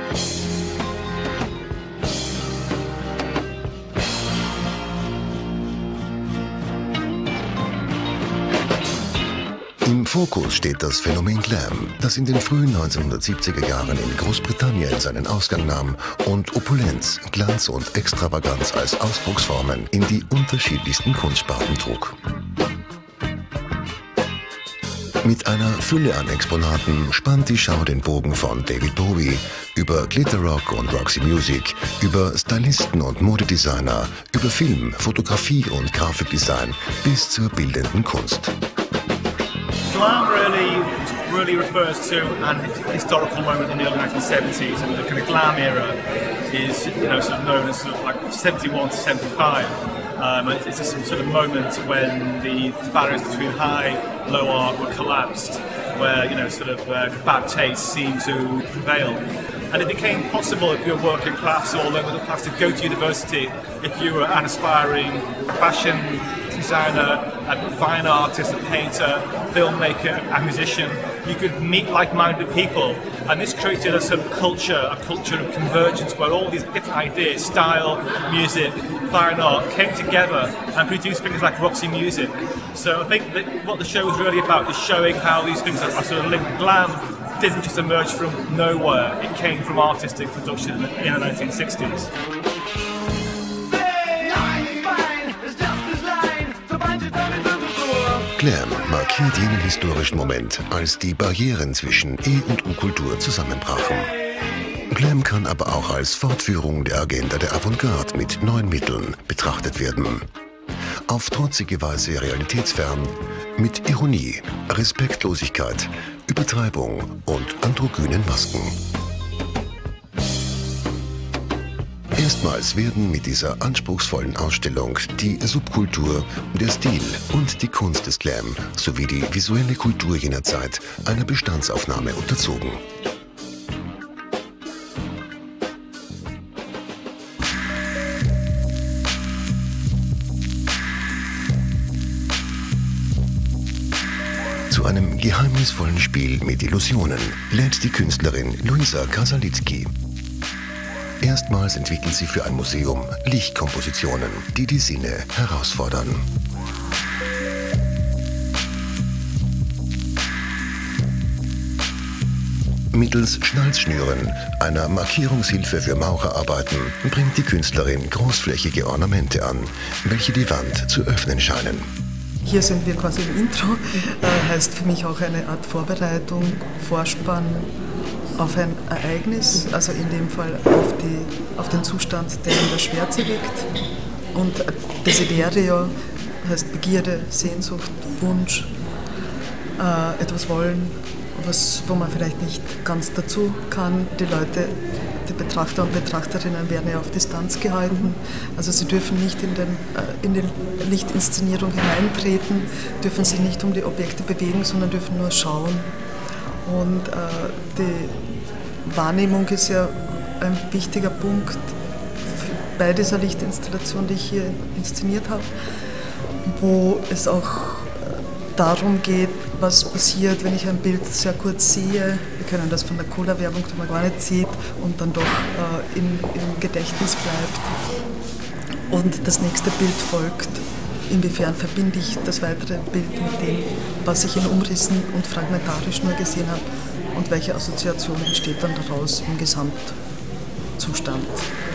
Im Fokus steht das Phänomen Glam, das in den frühen 1970er Jahren in Großbritannien seinen Ausgang nahm und Opulenz, Glanz und Extravaganz als Ausdrucksformen in die unterschiedlichsten Kunstsparten trug. Mit einer Fülle an Exponaten spannt die Schau den Bogen von David Bowie über Glitterrock und Roxy Music, über Stylisten und Modedesigner, über Film, Fotografie und Grafikdesign bis zur bildenden Kunst. Glam really refers to an historical moment in the early 1970s, and the kind of glam era is, sort of known as sort of like 71 to 75. It's a sort of moment when the barriers between high and low art were collapsed, where bad taste seemed to prevail. And it became possible if you were working class or lower class to go to university if you were an aspiring fashion designer, a fine artist, a painter, filmmaker, a musician. You could meet like-minded people, and this created a sort of culture, a culture of convergence where all these different ideas, style, music, fine art came together and produced things like Roxy Music. So I think that what the show is really about is showing how these things are sort of linked. Glam didn't just emerge from nowhere, it came from artistic production in the 1960s. Glam markiert jenen historischen Moment, als die Barrieren zwischen E- und U-Kultur zusammenbrachen. Glam kann aber auch als Fortführung der Agenda der Avantgarde mit neuen Mitteln betrachtet werden. Auf trotzige Weise realitätsfern, mit Ironie, Respektlosigkeit, Übertreibung und androgynen Masken. Erstmals werden mit dieser anspruchsvollen Ausstellung die Subkultur, der Stil und die Kunst des Glam sowie die visuelle Kultur jener Zeit einer Bestandsaufnahme unterzogen. Zu einem geheimnisvollen Spiel mit Illusionen lädt die Künstlerin Luisa Kasalitzky. Erstmals entwickelt sie für ein Museum Lichtkompositionen, die die Sinne herausfordern. Mittels Schnalzschnüren, einer Markierungshilfe für Maurerarbeiten, bringt die Künstlerin großflächige Ornamente an, welche die Wand zu öffnen scheinen. Hier sind wir quasi im Intro, heißt für mich auch eine Art Vorbereitung, Vorspann auf ein Ereignis, also in dem Fall auf den Zustand, der in der Schwärze liegt. Und Desiderio heißt Begierde, Sehnsucht, Wunsch, etwas wollen, wo man vielleicht nicht ganz dazu kann. Die Leute, die Betrachter und Betrachterinnen werden ja auf Distanz gehalten. Also sie dürfen nicht in die Lichtinszenierung hineintreten, dürfen sich nicht um die Objekte bewegen, sondern dürfen nur schauen. Und die Wahrnehmung ist ja ein wichtiger Punkt bei dieser Lichtinstallation, die ich hier inszeniert habe, wo es auch darum geht, was passiert, wenn ich ein Bild sehr kurz sehe. Wir kennen das von der Cola-Werbung, die man gar nicht sieht und dann doch im Gedächtnis bleibt. Und das nächste Bild folgt. Inwiefern verbinde ich das weitere Bild mit dem, was ich in Umrissen und fragmentarisch nur gesehen habe und welche Assoziation entsteht dann daraus im Gesamtzustand.